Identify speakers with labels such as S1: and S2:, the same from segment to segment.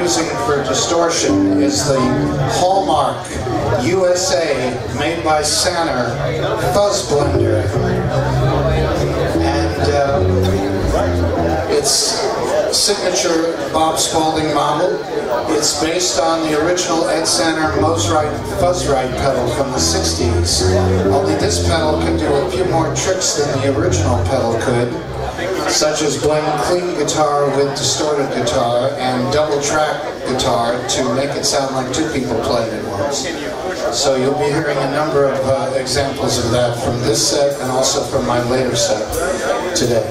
S1: using for distortion is the Hallmark USA made by Sanner Fuzz Blender. And it's signature Bob Spaulding model. It's based on the original Ed Sanner Mosrite Fuzzrite pedal from the 60s. Only this pedal can do a few more tricks than the original pedal could, such as blend clean guitar with distorted guitar and double track guitar to make it sound like two people playing at once. So you'll be hearing a number of examples of that from this set and also from my later set today.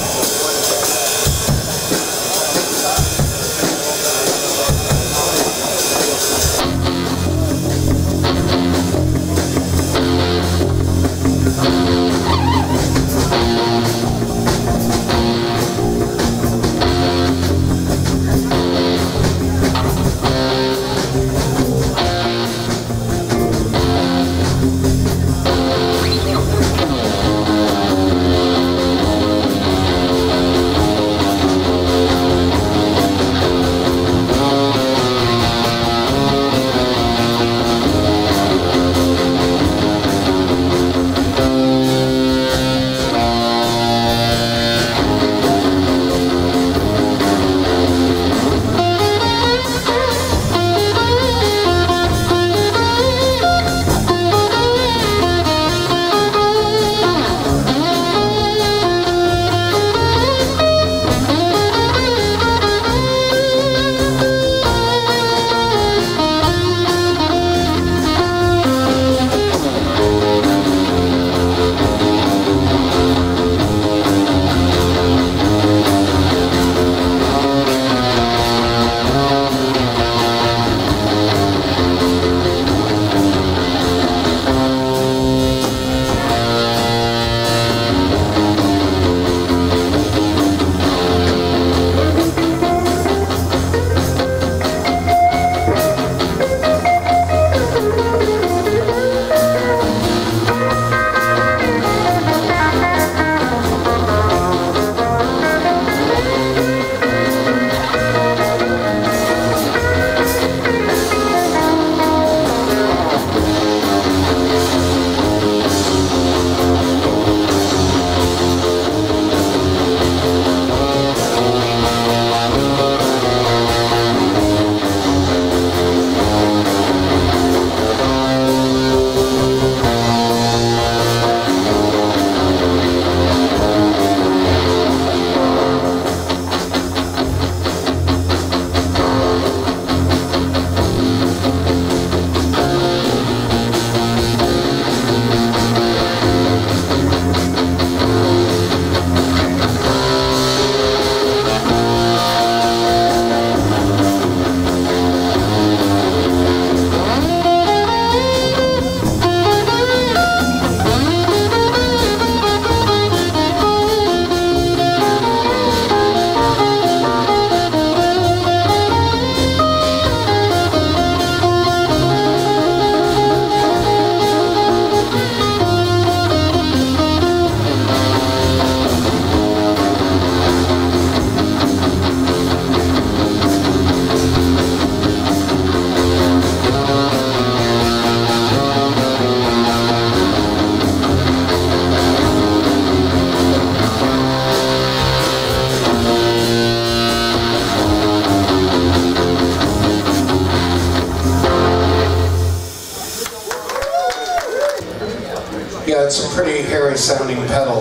S1: Yeah, it's a pretty hairy sounding pedal.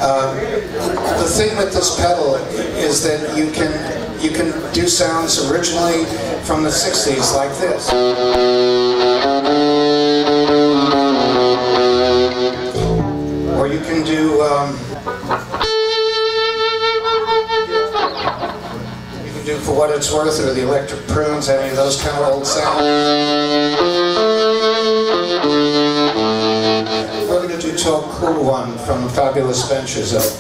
S1: The thing with this pedal is that you can do sounds originally from the 60s like this. Or you can do For What It's Worth or the Electric Prunes, any of those kind of old sounds. We're going to do Talk Cool One from Fabulous Ventures of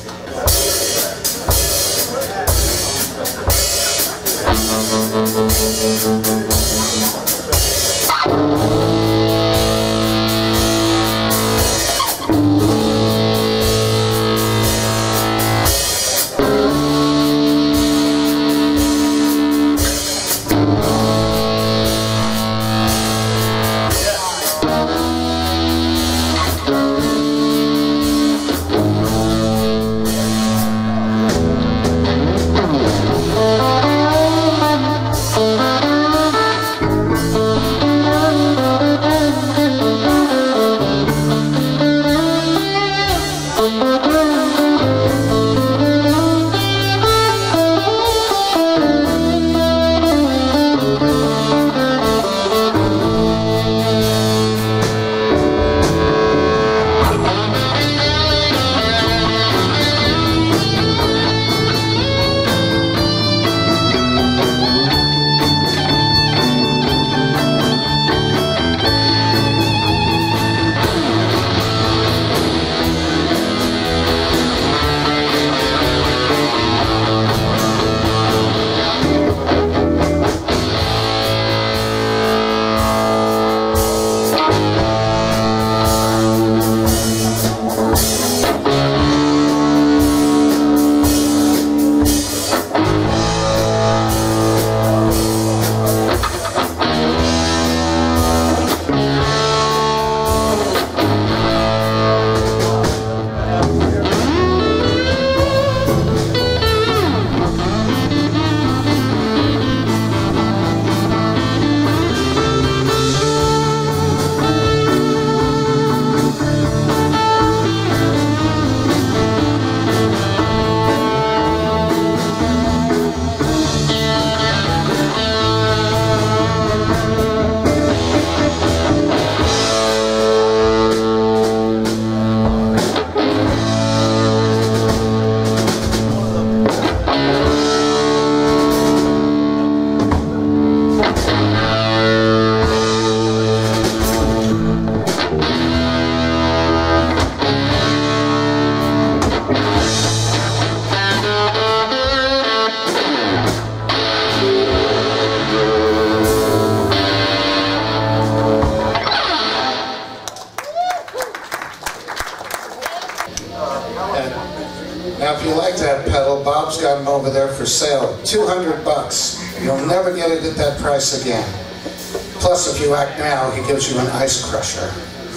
S1: Now, if you like that pedal, Bob's got them over there for sale. $200. You'll never get it at that price again. Plus, if you act now, he gives you an ice crusher.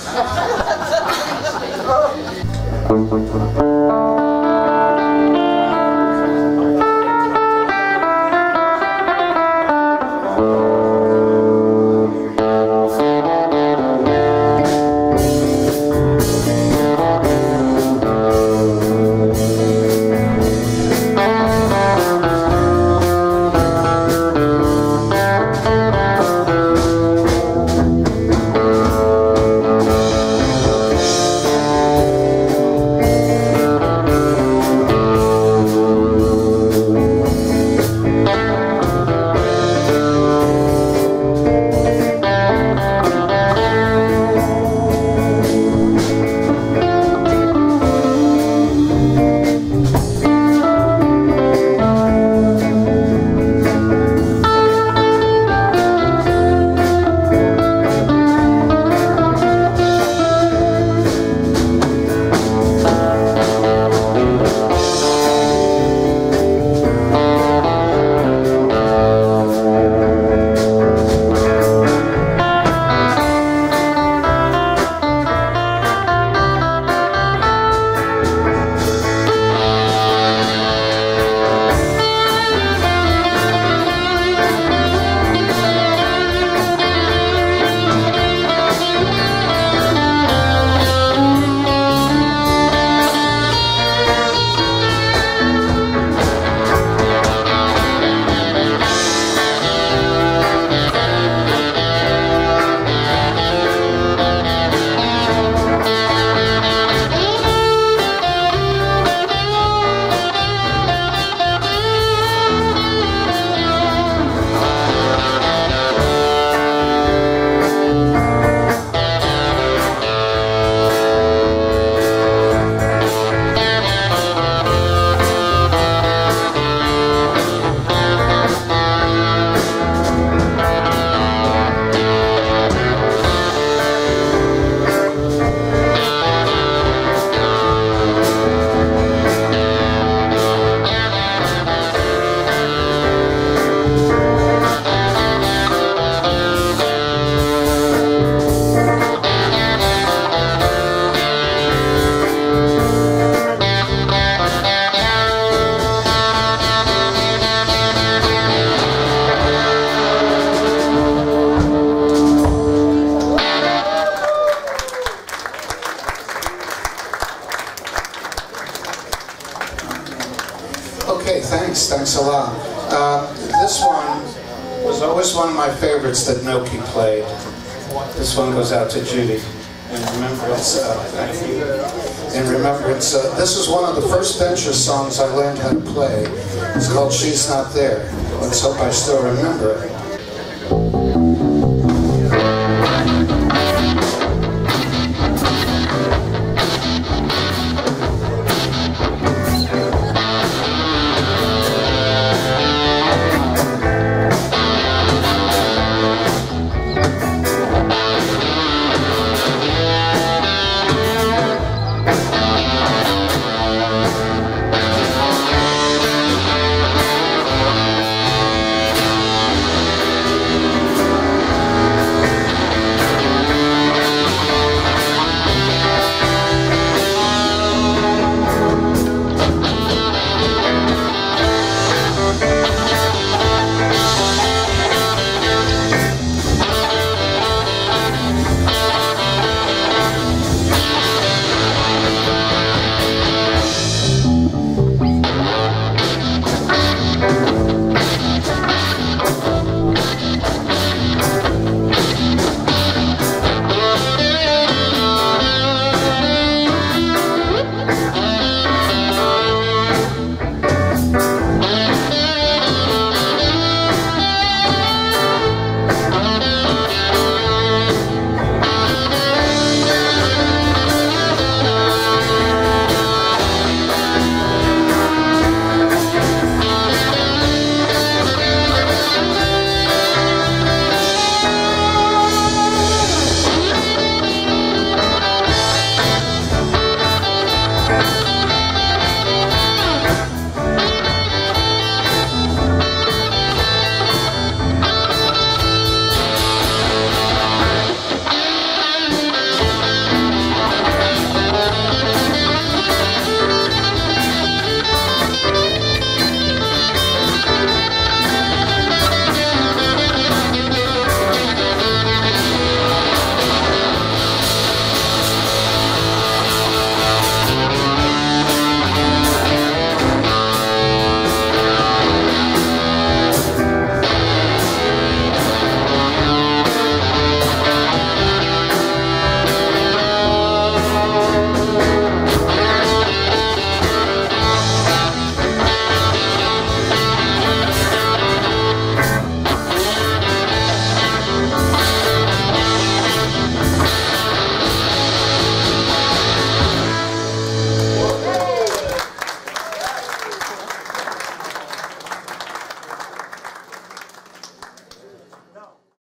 S1: Okay, thanks a lot. This one was always one of my favorites that Noki played. This one goes out to Judy. In remembrance, thank you. In remembrance, this is one of the first Venture songs I learned how to play. It's called She's Not There. Let's hope I still remember it.